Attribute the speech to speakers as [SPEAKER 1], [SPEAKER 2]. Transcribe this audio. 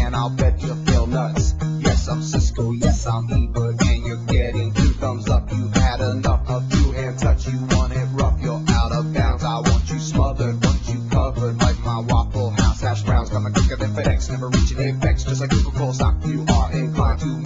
[SPEAKER 1] and I'll bet you feel nuts. Yes, I'm Cisco, yes, I'm Ebert, and you're getting 2 thumbs up. You've had enough of 2-hand touch, you want it rough, you're out of bounds. I want you smothered, want you covered like my Waffle House hash browns. Coming quicker than FedEx, never reaching apex, just like Coca-Cola stock. You are inclined to